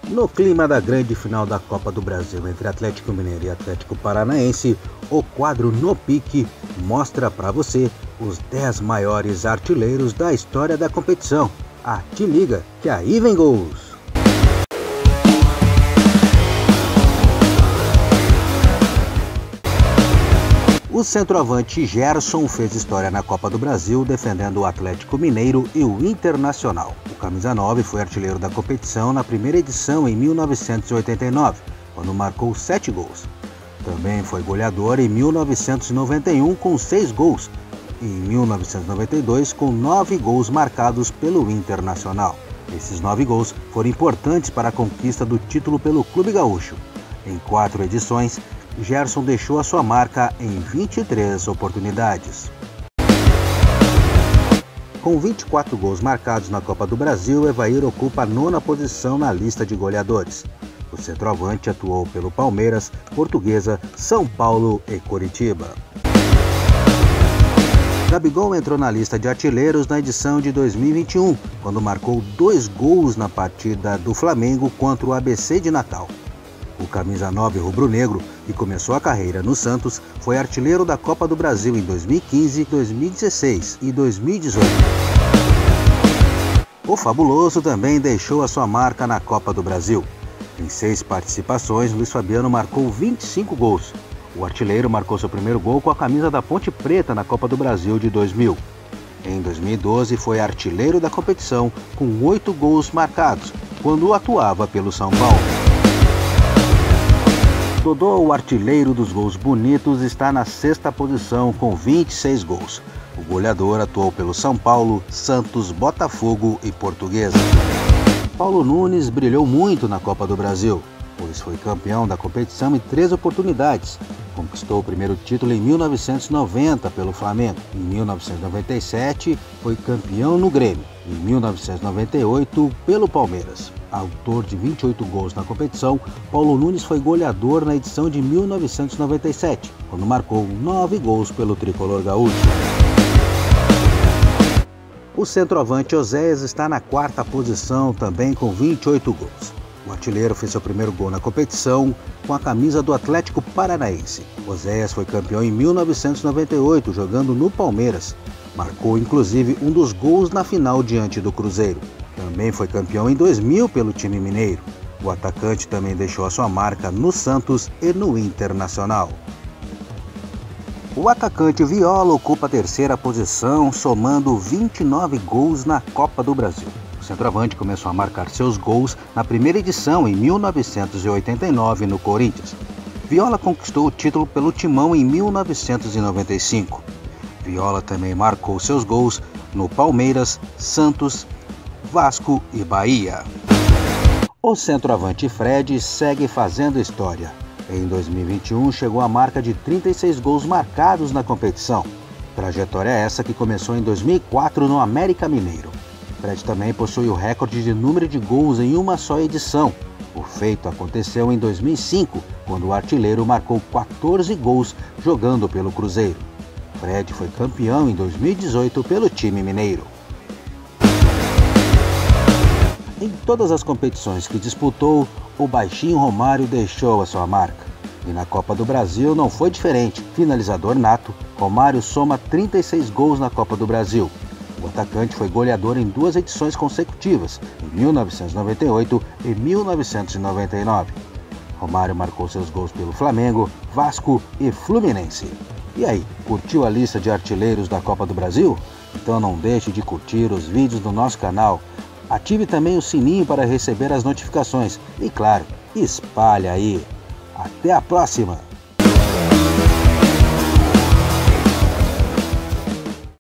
No clima da grande final da Copa do Brasil entre Atlético Mineiro e Atlético Paranaense, o quadro No Pique mostra para você os 10 maiores artilheiros da história da competição. Te liga que aí vem gols! O centroavante Gerson fez história na Copa do Brasil defendendo o Atlético Mineiro e o Internacional. O camisa 9 foi artilheiro da competição na primeira edição em 1989, quando marcou 7 gols. Também foi goleador em 1991 com 6 gols e em 1992 com 9 gols marcados pelo Internacional. Esses 9 gols foram importantes para a conquista do título pelo Clube Gaúcho. Em 4 edições, Gerson deixou a sua marca em 23 oportunidades. Com 24 gols marcados na Copa do Brasil, Evair ocupa a 9ª posição na lista de goleadores. O centroavante atuou pelo Palmeiras, Portuguesa, São Paulo e Coritiba. Gabigol entrou na lista de artilheiros na edição de 2021, quando marcou 2 gols na partida do Flamengo contra o ABC de Natal. O camisa 9 rubro-negro, que começou a carreira no Santos, foi artilheiro da Copa do Brasil em 2015, 2016 e 2018. O fabuloso também deixou a sua marca na Copa do Brasil. Em 6 participações, Luiz Fabiano marcou 25 gols. O artilheiro marcou seu primeiro gol com a camisa da Ponte Preta na Copa do Brasil de 2000. Em 2012, foi artilheiro da competição com 8 gols marcados, quando atuava pelo São Paulo. Dodô, o artilheiro dos gols bonitos, está na 6ª posição com 26 gols. O goleador atuou pelo São Paulo, Santos, Botafogo e Portuguesa. Paulo Nunes brilhou muito na Copa do Brasil, pois foi campeão da competição em 3 oportunidades. Conquistou o primeiro título em 1990 pelo Flamengo. Em 1997 foi campeão no Grêmio. Em 1998 pelo Palmeiras. Autor de 28 gols na competição, Paulo Nunes foi goleador na edição de 1997, quando marcou 9 gols pelo tricolor gaúcho. O centroavante Oséias está na 4ª posição, também com 28 gols. O artilheiro fez seu primeiro gol na competição com a camisa do Atlético Paranaense. Oséias foi campeão em 1998, jogando no Palmeiras. Marcou inclusive um dos gols na final diante do Cruzeiro. Também foi campeão em 2000 pelo time mineiro. O atacante também deixou a sua marca no Santos e no Internacional. O atacante Viola ocupa a 3ª posição, somando 29 gols na Copa do Brasil. O centroavante começou a marcar seus gols na primeira edição em 1989 no Corinthians. Viola conquistou o título pelo Timão em 1995. Viola também marcou seus gols no Palmeiras, Santos, Vasco e Bahia. O centroavante Fred segue fazendo história. Em 2021 chegou à marca de 36 gols marcados na competição. Trajetória essa que começou em 2004 no América Mineiro. Fred também possui o recorde de número de gols em uma só edição. O feito aconteceu em 2005, quando o artilheiro marcou 14 gols jogando pelo Cruzeiro. Fred foi campeão em 2018 pelo time mineiro. Em todas as competições que disputou, o baixinho Romário deixou a sua marca. E na Copa do Brasil não foi diferente. Finalizador nato, Romário soma 36 gols na Copa do Brasil. O atacante foi goleador em 2 edições consecutivas, em 1998 e 1999. Romário marcou seus gols pelo Flamengo, Vasco e Fluminense. E aí, curtiu a lista de artilheiros da Copa do Brasil? Então não deixe de curtir os vídeos do nosso canal. Ative também o sininho para receber as notificações. E claro, espalhe aí. Até a próxima!